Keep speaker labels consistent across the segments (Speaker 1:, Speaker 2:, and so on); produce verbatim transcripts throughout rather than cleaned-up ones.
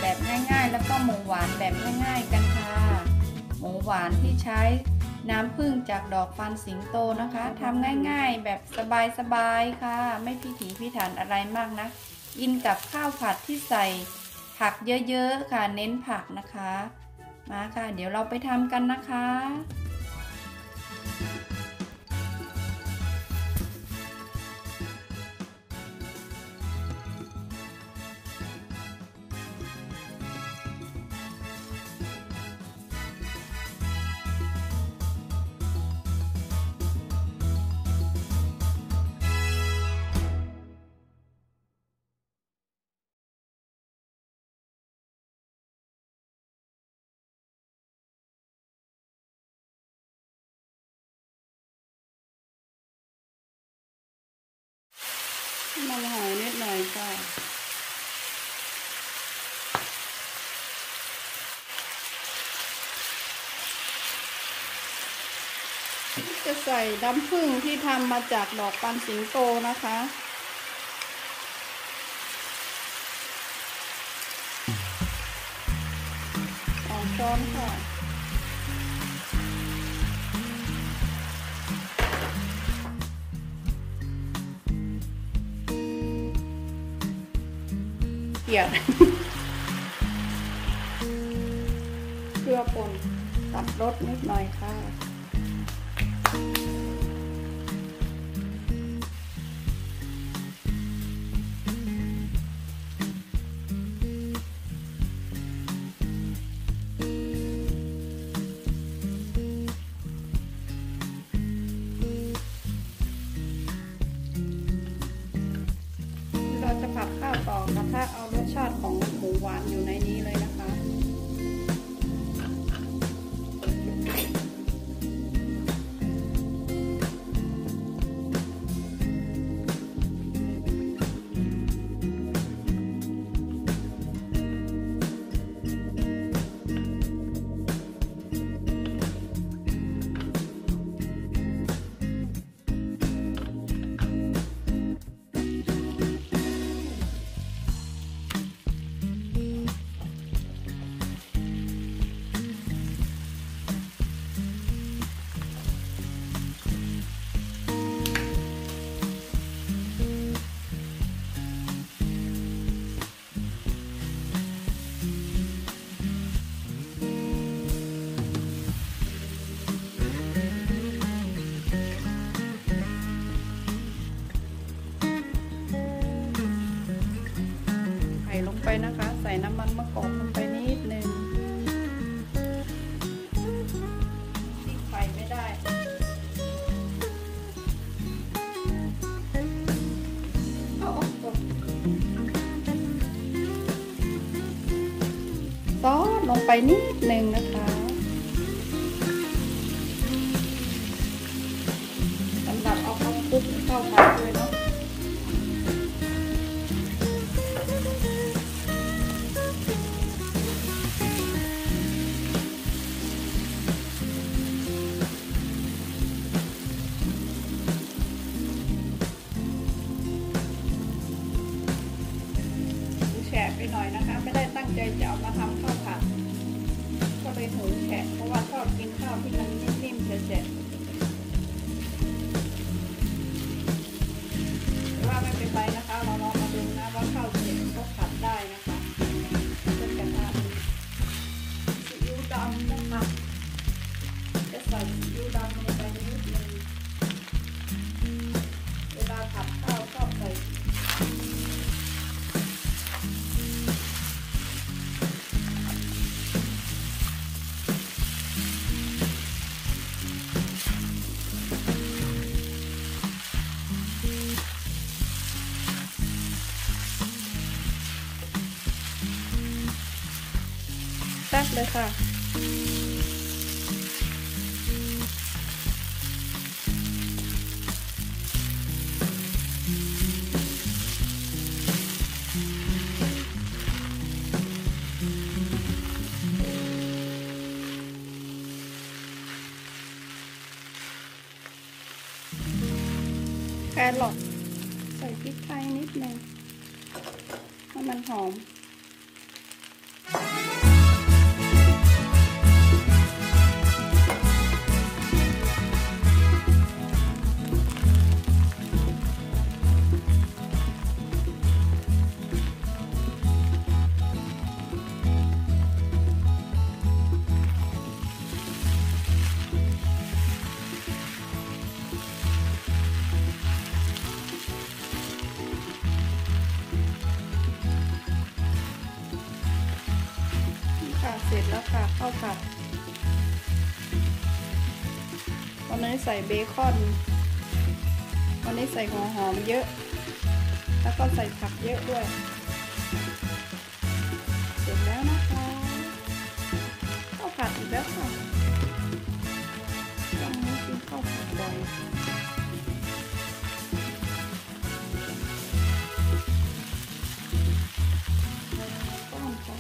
Speaker 1: แบบง่ายๆแล้วก็หมูหวานแบบง่ายๆกันค่ะหมูหวานที่ใช้น้ำผึ้งจากดอกฟันสิงโตนะคะทำง่ายๆแบบสบายๆค่ะไม่พิถีพิถันอะไรมากนะกินกับข้าวผัดที่ใส่ผักเยอะๆค่ะเน้นผักนะคะมาค่ะเดี๋ยวเราไปทำกันนะคะมันหอยนิดหน่อยค่ะจะใส่น้ำผึ้งที่ทำมาจากดอกปันสิงโตนะคะสองช้อนค่ะเกลียดเกลือป่นตัดรสนิดหน่อยค่ะเราจะผัดข้าวต่อกระทะเอารสชาติของหมูหวานอยู่ในนี้เลยนะคะลงไปนะคะใส่น้ำมันมะกอกลงไปนิดนึงที่ไฟไม่ได้เอาออกก่อนซอสลงไปนิดนึงนะคะสำหรับเอาข้าวคลุกข้าวผัดเลยเนาะแฉะไปหน่อยนะคะไม่ได้ตั้งใจจะเอามาทำข้าวผัดก็เลยหุงแฉะเพราะว่าชอบกินข้าวที่มันนิ่มๆแฉะแต่ว่าไม่เป็นไรนะคะเราลองมาดูนะว่าข้าวเสร็จก็ผัดได้นะคะเป็นกระทะซีอิ๊วดำนะคะจะใส่ซีอิ๊วดำลงไปนิดนึงเวลาผัดข้าวชอบใส่แซ่บเลยค่ะแครอทใส่พริกไทยนิดนึงให้มันหอมแล้วค่ะข้าวผัดวันนี้ใส่เบคอนวันนี้ใส่หัวหอมเยอะแล้วก็ใส่ผักเยอะด้วยเสร็จแล้วนะคะข้าวผัดอีกแล้วค่ะต้องไม่กินข้าวผัดบ่อยต้องค่ะ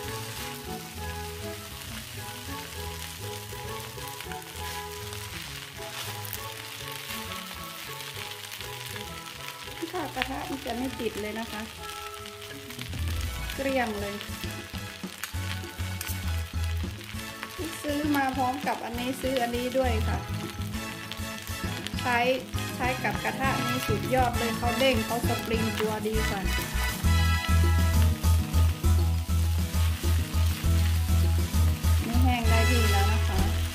Speaker 1: ถ้ากระทะมันจะไม่ติดเลยนะคะเกลี้ยงเลยซื้อมาพร้อมกับอันนี้ซื้ออันนี้ด้วยค่ะใช้ใช้กับกระทะนี้สุดยอดเลยเขาเด้งเขาสปริงตัวดีกว่าไม่แห้งได้ดีแล้วนะคะ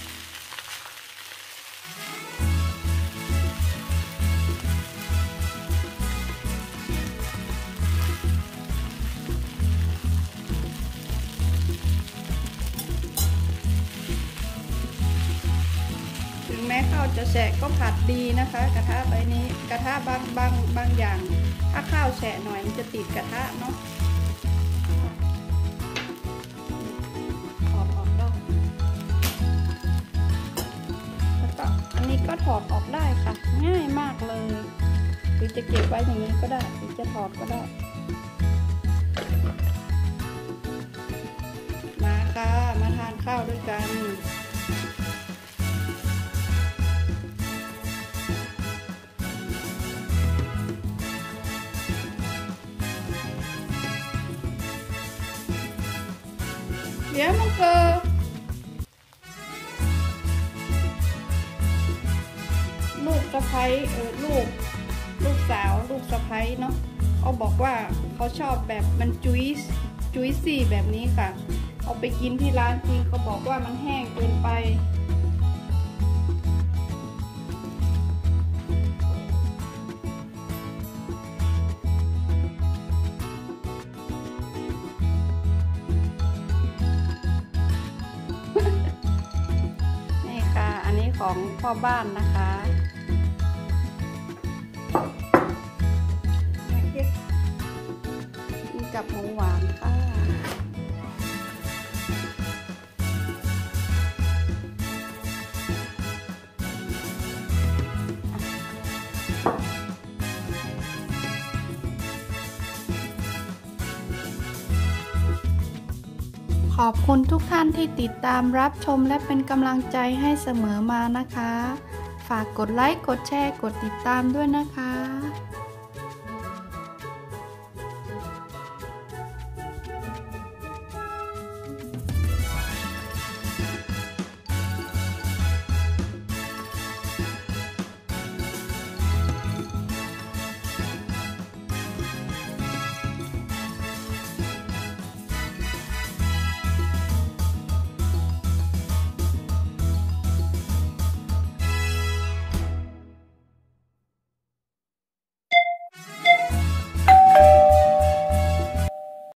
Speaker 1: แม้ข้าวจะแฉะก็ผัดดีนะคะกระทะใบนี้กระทะบางบางบางอย่างถ้าข้าวแฉะหน่อยมันจะติดกระทะเนาะถอดออกได้แล้วก็อันนี้ก็ถอดออกได้ค่ะง่ายมากเลยหรือจะเก็บไว้อย่างนี้ก็ได้หรือจะถอดก็ได้มาค่ะมาทานข้าวด้วยกันเดี๋ยวมันเกิดลูกสะใภ้เออลูกลูกสาวลูกสะใภ้เนาะเขาบอกว่าเขาชอบแบบมันจุ๊ยจุ๊ยซี่แบบนี้ค่ะเอาไปกินที่ร้านจริงเขาบอกว่ามันแห้งเกินไปของพ่อบ้านนะคะกินกับหมูหวานค่ะขอบคุณทุกท่านที่ติดตามรับชมและเป็นกำลังใจให้เสมอมานะคะฝากกดไลค์กดแชร์กดติดตามด้วยนะคะ